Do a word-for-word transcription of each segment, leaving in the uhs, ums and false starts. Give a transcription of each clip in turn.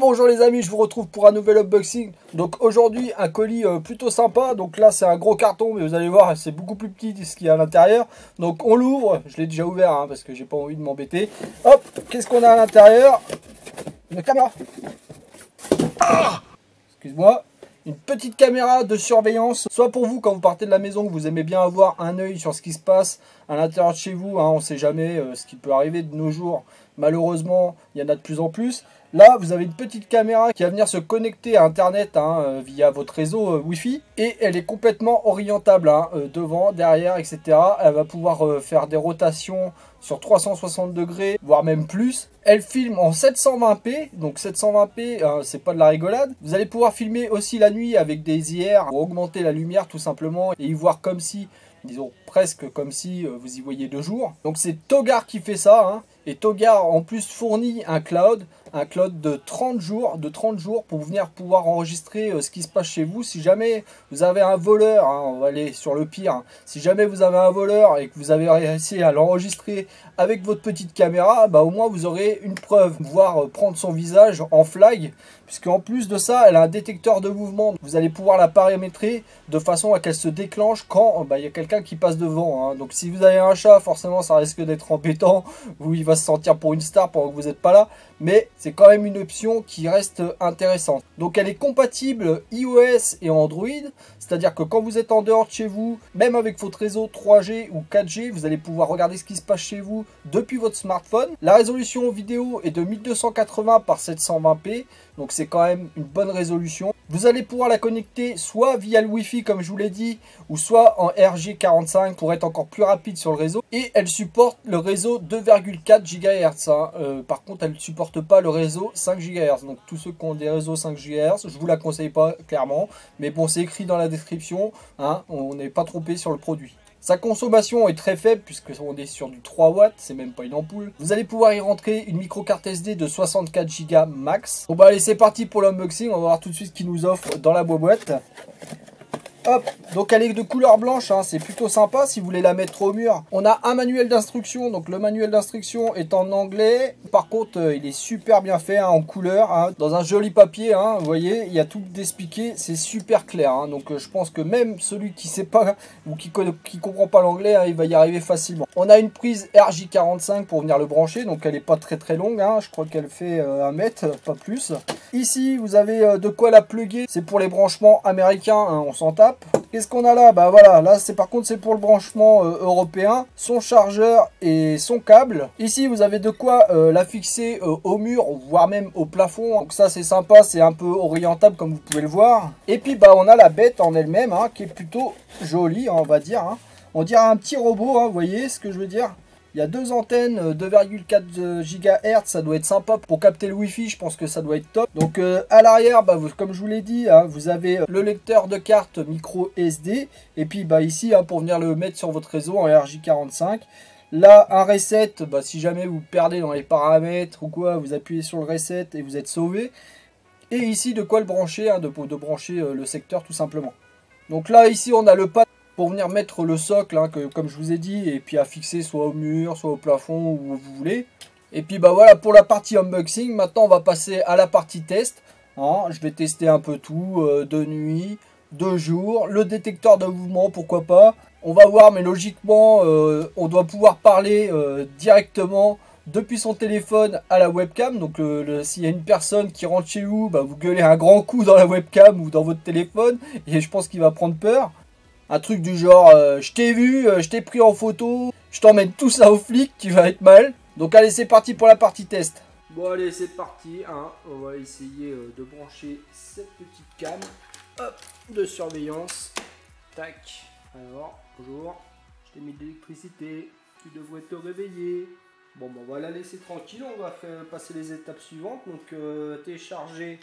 bonjour les amis, je vous retrouve pour un nouvel unboxing. Donc aujourd'hui un colis euh, plutôt sympa. Donc là c'est un gros carton, mais vous allez voir c'est beaucoup plus petit que ce qu'il y a à l'intérieur. Donc on l'ouvre, je l'ai déjà ouvert hein, parce que j'ai pas envie de m'embêter. Hop, qu'est-ce qu'on a à l'intérieur? Une caméra. Ah, excuse-moi. Une petite caméra de surveillance, soit pour vous quand vous partez de la maison, que vous aimez bien avoir un œil sur ce qui se passe à l'intérieur de chez vous, hein, on ne sait jamais euh, ce qui peut arriver de nos jours, malheureusement il y en a de plus en plus. Là vous avez une petite caméra qui va venir se connecter à internet hein, euh, via votre réseau euh, Wi-Fi, et elle est complètement orientable, hein, euh, devant, derrière, et cetera. Elle va pouvoir euh, faire des rotations sur trois cent soixante degrés, voire même plus. Elle filme en sept cent vingt p, donc sept cent vingt p, euh, c'est pas de la rigolade. Vous allez pouvoir filmer aussi la nuit avec des I R pour augmenter la lumière tout simplement et y voir comme si, disons presque comme si euh, vous y voyez de jour. Donc c'est Togar qui fait ça, hein. Et Togar en plus fournit un cloud, un cloud de trente jours, de trente jours pour venir pouvoir enregistrer euh, ce qui se passe chez vous. Si jamais vous avez un voleur, hein, on va aller sur le pire, hein. Si jamais vous avez un voleur et que vous avez réussi à l'enregistrer avec votre petite caméra, bah au moins vous aurez une preuve, voire prendre son visage en flag, puisque en plus de ça, elle a un détecteur de mouvement. Vous allez pouvoir la paramétrer de façon à qu'elle se déclenche quand bah, il y a quelqu'un qui passe devant, hein. Donc si vous avez un chat, forcément ça risque d'être embêtant, où il va se sentir pour une star pendant que vous n'êtes pas là, mais c'est quand même une option qui reste intéressante. Donc elle est compatible iOS et Android, c'est-à-dire que quand vous êtes en dehors de chez vous, même avec votre réseau trois G ou quatre G, vous allez pouvoir regarder ce qui se passe chez vous depuis votre smartphone. La résolution vidéo est de mille deux cent quatre-vingts par sept cent vingt p, donc c'est quand même une bonne résolution. Vous allez pouvoir la connecter soit via le Wi-Fi comme je vous l'ai dit, ou soit en R J quarante-cinq pour être encore plus rapide sur le réseau. Et elle supporte le réseau deux virgule quatre gigahertz, hein. Euh, par contre elle ne supporte pas le réseau cinq gigahertz. Donc tous ceux qui ont des réseaux cinq gigahertz, je vous la conseille pas clairement. Mais bon, c'est écrit dans la description, hein, on n'est pas trompé sur le produit. Sa consommation est très faible puisqu'on est sur du trois watts, c'est même pas une ampoule. Vous allez pouvoir y rentrer une micro carte S D de soixante-quatre giga max. Bon bah allez, c'est parti pour l'unboxing, on va voir tout de suite ce qu'il nous offre dans la boîte. Hop, donc elle est de couleur blanche, hein, c'est plutôt sympa si vous voulez la mettre au mur. On a un manuel d'instruction, donc le manuel d'instruction est en anglais. Par contre, euh, il est super bien fait, hein, en couleur, hein, dans un joli papier, hein, vous voyez, il y a tout expliqué, c'est super clair. Hein, donc euh, je pense que même celui qui sait pas ou qui ne qui comprend pas l'anglais, hein, il va y arriver facilement. On a une prise R J quarante-cinq pour venir le brancher, donc elle n'est pas très très longue, hein, je crois qu'elle fait euh, un mètre, pas plus. Ici, vous avez euh, de quoi la plugger, c'est pour les branchements américains, hein, on s'en tape. Qu'est-ce qu'on a là? Bah voilà, là c'est par contre c'est pour le branchement euh, européen, son chargeur et son câble. Ici vous avez de quoi euh, la fixer euh, au mur, voire même au plafond. Donc ça c'est sympa, c'est un peu orientable comme vous pouvez le voir. Et puis bah on a la bête en elle-même, hein, qui est plutôt jolie, hein, on va dire, hein. On dirait un petit robot, hein, vous voyez ce que je veux dire? Il y a deux antennes, deux virgule quatre gigahertz, ça doit être sympa pour capter le Wi-Fi, je pense que ça doit être top. Donc euh, à l'arrière, bah, comme je vous l'ai dit, hein, vous avez le lecteur de carte micro S D. Et puis bah, ici, hein, pour venir le mettre sur votre réseau en R J quarante-cinq. Là, un reset, bah, si jamais vous perdez dans les paramètres ou quoi, vous appuyez sur le reset et vous êtes sauvé. Et ici, de quoi le brancher, hein, de, de brancher euh, le secteur tout simplement. Donc là, ici, on a le pad pour venir mettre le socle, hein, que, comme je vous ai dit, et puis à fixer soit au mur, soit au plafond, où vous voulez. Et puis bah voilà pour la partie unboxing. Maintenant on va passer à la partie test, hein. Je vais tester un peu tout, euh, de nuit, de jour, le détecteur de mouvement, pourquoi pas. On va voir, mais logiquement euh, on doit pouvoir parler euh, directement depuis son téléphone à la webcam. Donc euh, s'il y a une personne qui rentre chez vous, bah, vous gueulez un grand coup dans la webcam ou dans votre téléphone, et je pense qu'il va prendre peur. Un truc du genre, euh, je t'ai vu, euh, je t'ai pris en photo, je t'emmène tout ça au flic, tu vas être mal. Donc allez, c'est parti pour la partie test. Bon allez, c'est parti, hein. On va essayer euh, de brancher cette petite cam, hop, de surveillance. Tac, alors, bonjour, je t'ai mis de l'électricité, tu devrais te réveiller. Bon, bon, on va la laisser tranquille, on va faire passer les étapes suivantes. Donc euh, télécharger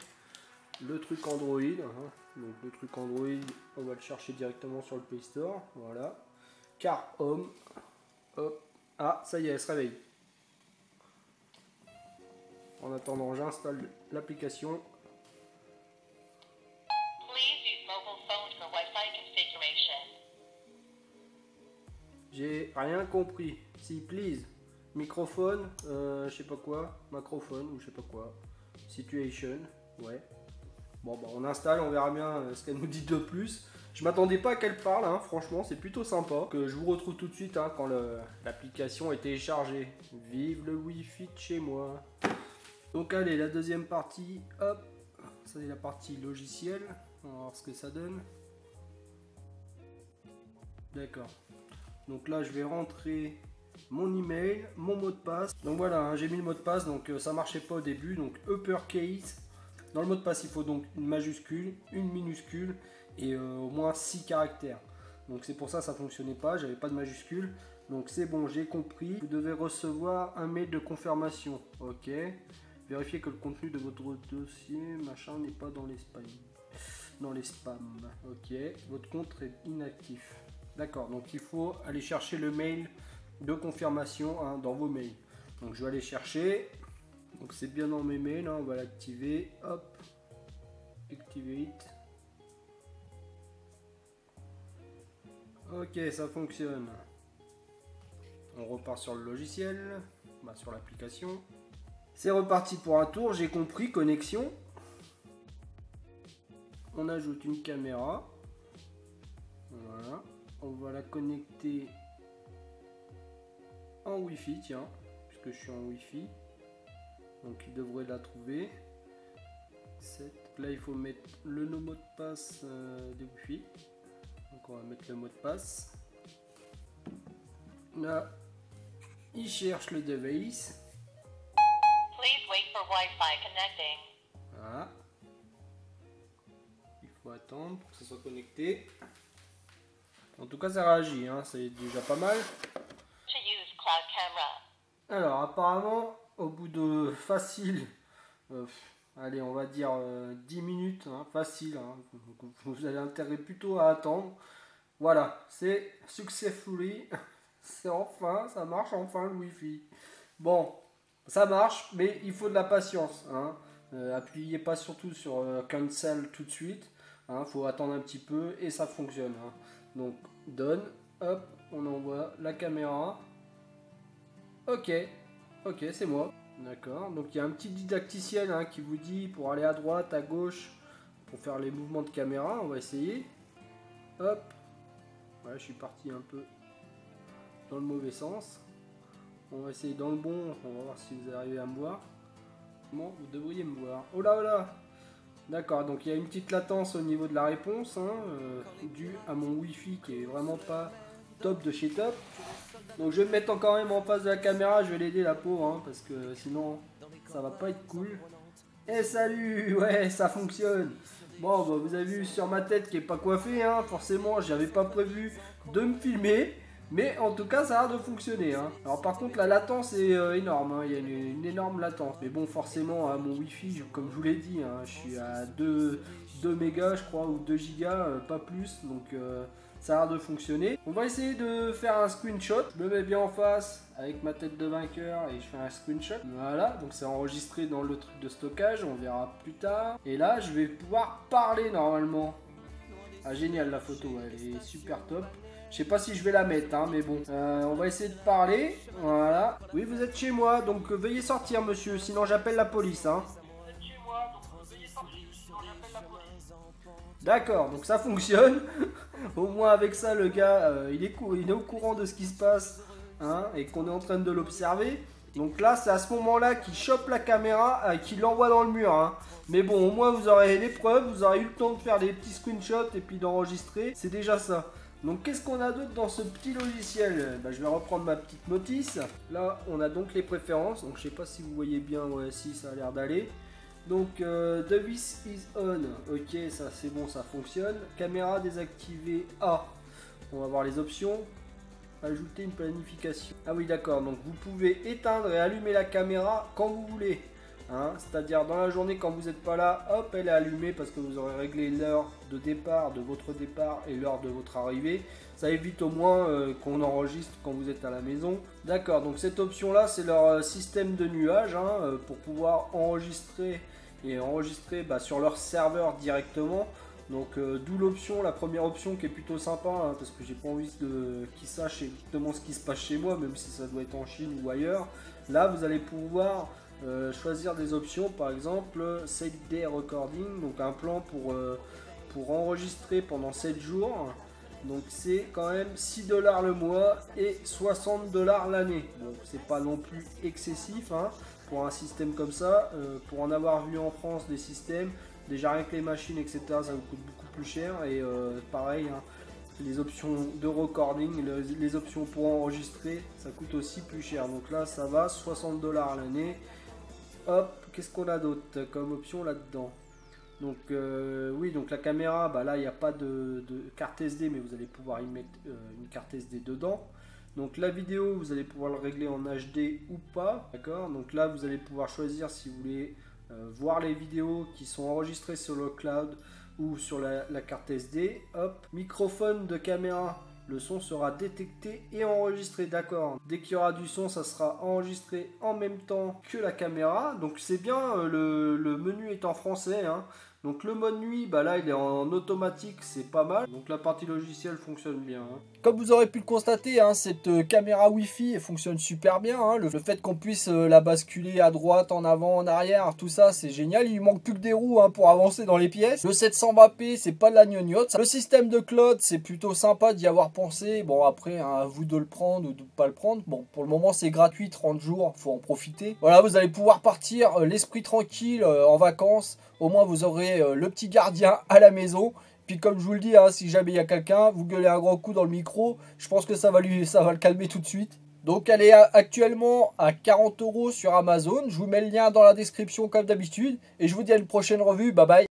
le truc Android, hein. Donc le truc Android, on va le chercher directement sur le Play Store, voilà. Car Home, hop, ah ça y est, elle se réveille. En attendant, j'installe l'application. J'ai rien compris. Si, please. Microphone, euh, je sais pas quoi, macrophone ou je sais pas quoi. Si situation, ouais. Bon, bah, on installe, on verra bien euh, ce qu'elle nous dit de plus. Je m'attendais pas qu'elle parle, hein, franchement, c'est plutôt sympa. Que je vous retrouve tout de suite hein, quand l'application est téléchargée. Vive le Wi-Fi de chez moi. Donc allez, la deuxième partie, hop, ça c'est la partie logicielle. On va voir ce que ça donne. D'accord. Donc là, je vais rentrer mon email, mon mot de passe. Donc voilà, hein, j'ai mis le mot de passe, donc euh, ça marchait pas au début. Donc uppercase. Dans le mot de passe, il faut donc une majuscule, une minuscule et euh, au moins six caractères. Donc c'est pour ça que ça fonctionnait pas, j'avais pas de majuscule. Donc c'est bon, j'ai compris. Vous devez recevoir un mail de confirmation. Ok. Vérifiez que le contenu de votre dossier, machin, n'est pas dans les spams. Dans les spams. Ok. Votre compte est inactif. D'accord. Donc il faut aller chercher le mail de confirmation hein, dans vos mails. Donc je vais aller chercher. Donc c'est bien dans mes mails, hein, on va l'activer, hop, activate. Ok, ça fonctionne. On repart sur le logiciel, bah, sur l'application. C'est reparti pour un tour, j'ai compris, connexion. On ajoute une caméra. Voilà, on va la connecter en Wi-Fi, tiens, puisque je suis en Wi-Fi. Donc il devrait la trouver. sept. Là il faut mettre le mot de passe euh, de Wi-Fi. Donc on va mettre le mot de passe. Là, il cherche le device. Please wait for Wi-Fi connecting. Voilà. Il faut attendre pour que ça soit connecté. En tout cas ça réagit, hein, c'est déjà pas mal. To use cloud camera. Alors apparemment au bout de facile, euh, allez on va dire euh, dix minutes, hein, facile, hein, vous avez intérêt plutôt à attendre. Voilà, c'est successfully, c'est enfin, ça marche enfin le Wi-Fi. Bon, ça marche, mais il faut de la patience. Hein. Euh, appuyez pas surtout sur euh, cancel tout de suite, hein, faut attendre un petit peu et ça fonctionne. Hein. Donc donne, hop, on envoie la caméra. Ok. Ok, c'est moi. D'accord. Donc il y a un petit didacticiel hein, qui vous dit pour aller à droite, à gauche, pour faire les mouvements de caméra. On va essayer. Hop. Ouais, je suis parti un peu dans le mauvais sens. On va essayer dans le bon. On va voir si vous arrivez à me voir. Bon, vous devriez me voir. Oh là, oh là. D'accord. Donc il y a une petite latence au niveau de la réponse, hein, euh, due à mon Wi-Fi qui est vraiment pas top de chez top. Donc je vais me mettre encore même en face de la caméra, je vais l'aider la pauvre hein, parce que sinon ça va pas être cool. Et salut, ouais ça fonctionne. Bon bah, vous avez vu sur ma tête qui est pas coiffée hein, forcément j'avais pas prévu de me filmer. Mais en tout cas ça a l'air de fonctionner hein. Alors par contre la latence est euh, énorme hein. Il y a une, une énorme latence. Mais bon forcément hein, mon Wi-Fi comme je vous l'ai dit hein, je suis à deux mégas je crois ou deux gigas, euh, pas plus. Donc euh, ça a l'air de fonctionner. On va essayer de faire un screenshot. Je me mets bien en face avec ma tête de vainqueur et je fais un screenshot. Voilà, donc c'est enregistré dans le truc de stockage, on verra plus tard. Et là je vais pouvoir parler normalement. Ah génial la photo, elle est super top. Je sais pas si je vais la mettre, hein, mais bon. Euh, on va essayer de parler. Voilà. Oui, vous êtes chez moi, donc euh, veuillez sortir, monsieur, sinon j'appelle la police. Hein. Vous êtes chez moi, donc euh, veuillez sortir, sinon j'appelle la police. D'accord, donc ça fonctionne. Au moins avec ça, le gars, euh, il, est il est au courant de ce qui se passe, hein, et qu'on est en train de l'observer. Donc là, c'est à ce moment-là qu'il chope la caméra et qu'il l'envoie dans le mur. Hein. Mais bon, au moins vous aurez les preuves, vous aurez eu le temps de faire des petits screenshots et puis d'enregistrer. C'est déjà ça. Donc qu'est-ce qu'on a d'autre dans ce petit logiciel? Bah, je vais reprendre ma petite notice. Là on a donc les préférences. Donc je sais pas si vous voyez bien, ouais si ça a l'air d'aller. Donc euh, device is on. Ok ça c'est bon, ça fonctionne. Caméra désactivée A. On va voir les options. Ajouter une planification. Ah oui d'accord, donc vous pouvez éteindre et allumer la caméra quand vous voulez. Hein, c'est-à-dire dans la journée quand vous n'êtes pas là, hop, elle est allumée parce que vous aurez réglé l'heure de départ de votre départ et l'heure de votre arrivée. Ça évite au moins euh, qu'on enregistre quand vous êtes à la maison. D'accord, donc cette option là c'est leur euh, système de nuage hein, euh, pour pouvoir enregistrer et enregistrer bah, sur leur serveur directement. Donc euh, d'où l'option, la première option qui est plutôt sympa hein, parce que j'ai pas envie de qu'ils sachent exactement ce qui se passe chez moi, même si ça doit être en Chine ou ailleurs. Là vous allez pouvoir euh, choisir des options, par exemple sept day recording, donc un plan pour, euh, pour enregistrer pendant sept jours. Donc c'est quand même six dollars le mois et soixante dollars l'année. Bon, c'est pas non plus excessif hein, pour un système comme ça. Euh, pour en avoir vu en France des systèmes, déjà rien que les machines, et cetera, ça vous coûte beaucoup plus cher. Et euh, pareil, hein, les options de recording, les, les options pour enregistrer, ça coûte aussi plus cher. Donc là, ça va, soixante dollars l'année. Hop, qu'est-ce qu'on a d'autre comme option là-dedans? Donc euh, oui, donc la caméra, bah là il n'y a pas de, de carte S D, mais vous allez pouvoir y mettre euh, une carte S D dedans. Donc la vidéo, vous allez pouvoir le régler en H D ou pas, d'accord? Donc là vous allez pouvoir choisir si vous voulez euh, voir les vidéos qui sont enregistrées sur le cloud ou sur la, la carte S D. Hop, microphone de caméra. Le son sera détecté et enregistré, d'accord. Dès qu'il y aura du son, ça sera enregistré en même temps que la caméra. Donc c'est bien, euh, le, le menu est en français, hein. Donc le mode nuit, bah là il est en automatique, c'est pas mal. Donc la partie logicielle fonctionne bien, hein. Comme vous aurez pu le constater, hein, cette euh, caméra Wi-Fi elle fonctionne super bien, hein. le, le fait qu'on puisse euh, la basculer à droite, en avant, en arrière, tout ça c'est génial. Il lui manque plus que des roues hein, pour avancer dans les pièces. Le sept cents vingt p c'est pas de la gnognotte. Le système de cloud c'est plutôt sympa d'y avoir pensé. Bon après hein, à vous de le prendre ou de pas le prendre. Bon pour le moment c'est gratuit, trente jours, faut en profiter. Voilà, vous allez pouvoir partir euh, l'esprit tranquille euh, en vacances. Au moins vous aurez euh, le petit gardien à la maison. Puis comme je vous le dis, hein, si jamais il y a quelqu'un, vous gueulez un grand coup dans le micro, je pense que ça va, lui, ça va le calmer tout de suite. Donc elle est actuellement à quarante euros sur Amazon. Je vous mets le lien dans la description comme d'habitude. Et je vous dis à une prochaine revue. Bye bye.